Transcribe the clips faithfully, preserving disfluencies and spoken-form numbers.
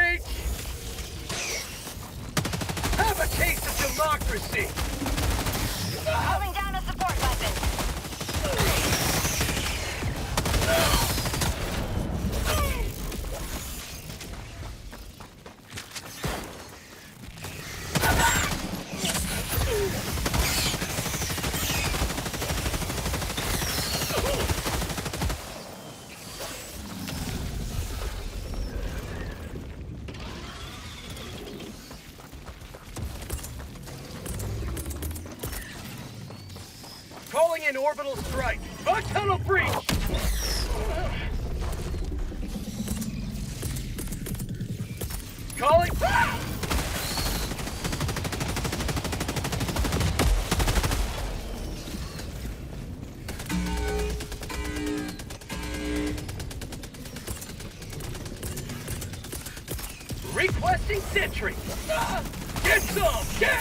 breach! Have a taste of democracy! Holding down a support weapon. Calling in orbital strike! Bug tunnel breach! Calling... Ah! Requesting sentry! Ah! Get some! Get!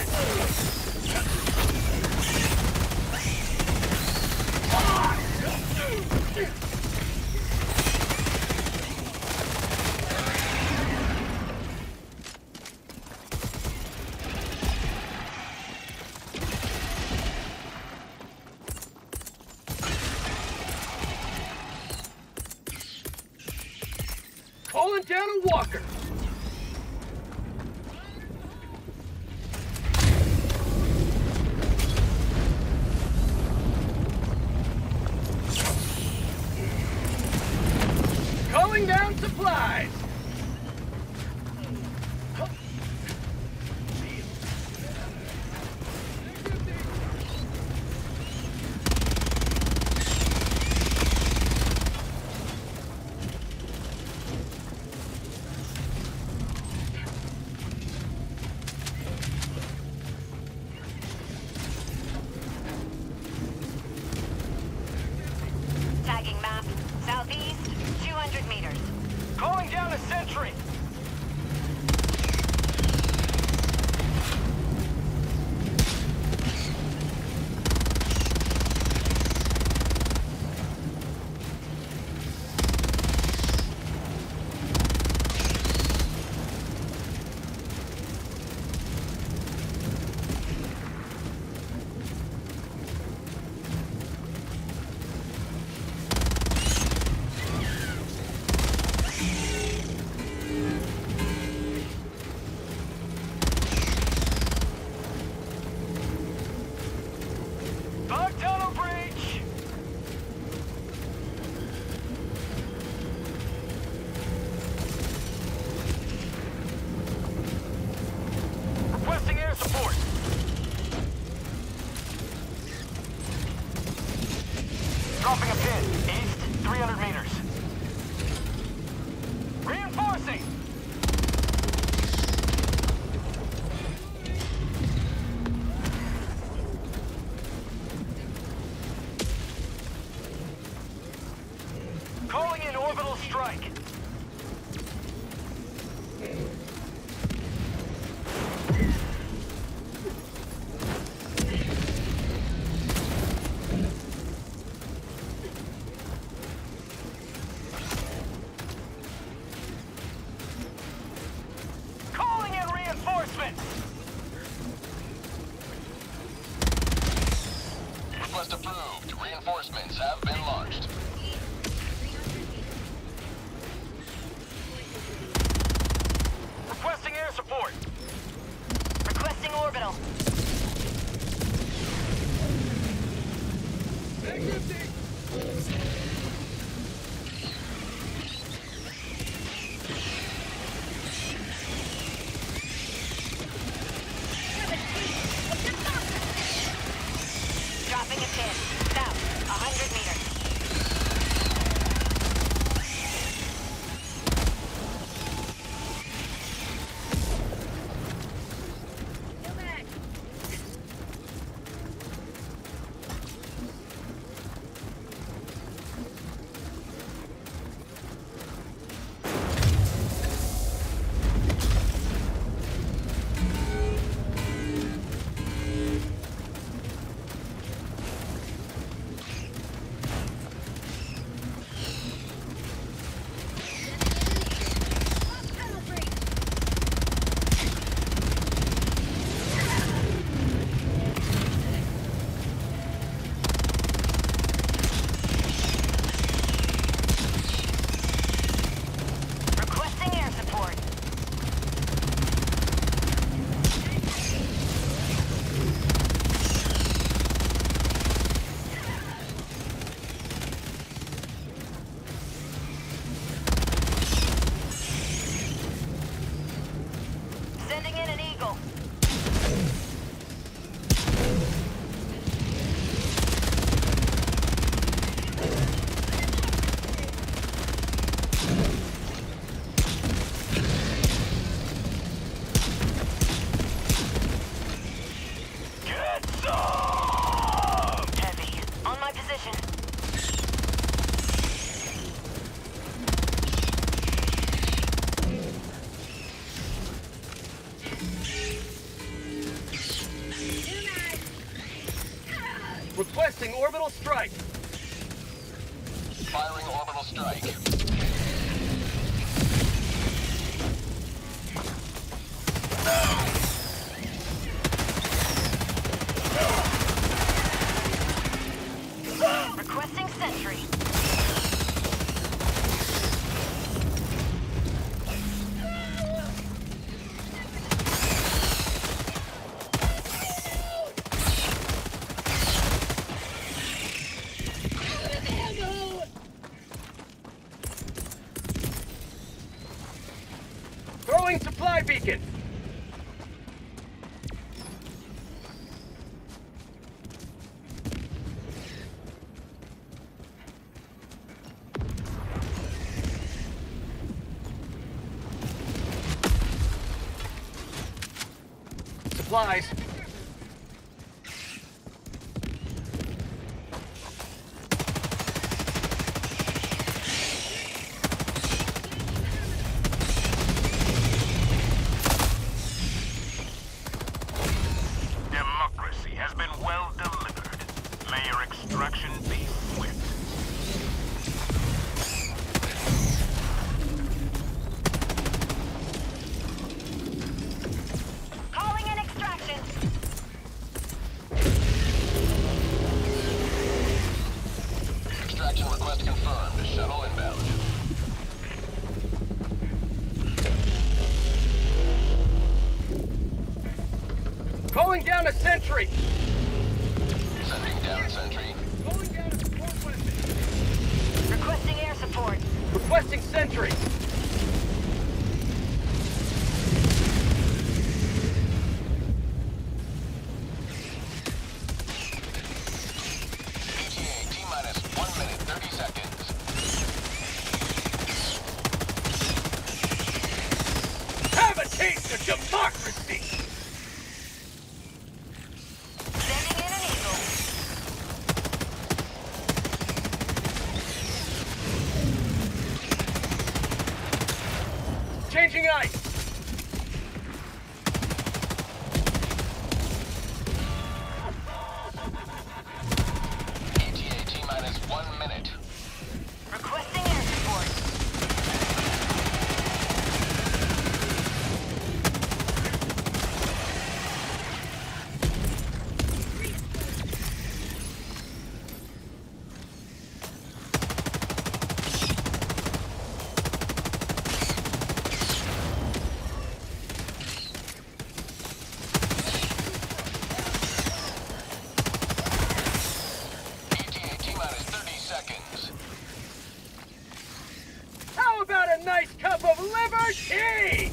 Calling down a walker! Calling down supplies! Tagging map. Southeast, two hundred meters. Calling down a sentry! Bug tunnel breach! Requesting air support! Dropping a pin. East, three hundred meters. Reinforcing! Calling in orbital strike. Calling in reinforcements. Request approved. Reinforcements have been launched. Requesting air support. Requesting orbital. Dropping a pin. South, one hundred meters. Eagle. Get some! Heavy. On my position. Requesting orbital strike. Firing orbital strike. Requesting sentry. Throwing supply beacon. Supplies. Democracy has been well delivered. May your extraction be swift. Calling in extraction. Extraction request confirmed. Shuttle inbound. Calling down a sentry. Sending down sentry. Calling down a support weapon. Requesting air support. Requesting sentry. E T A T-minus one minute, thirty seconds. Have a taste of democracy. Sending in an Eagle. Changing ice. E T A T-minus one minute. Requesting air support. E T A T-minus thirty seconds. How about a nice cup of liberty?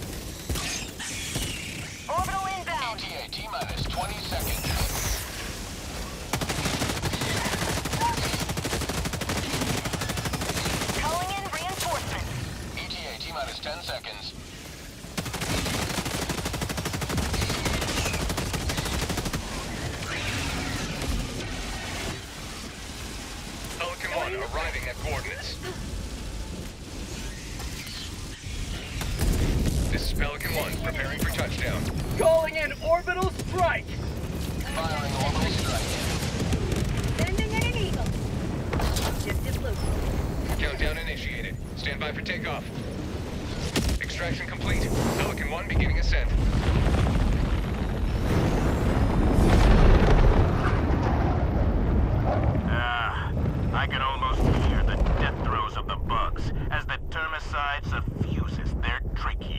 Orbital E inbound. T A T-minus twenty seconds. Calling in reinforcements. E T A T-minus ten seconds. Pelican one arriving at coordinates. This is Pelican one, preparing for touchdown. Calling in orbital strike. Firing orbital strike. Sending in an Eagle. Shifted loop. Countdown initiated. Stand by for takeoff. Extraction complete. Pelican one beginning ascent. Ah, I can almost hear the death throes of the bugs as the termicide suffuses their tracheas.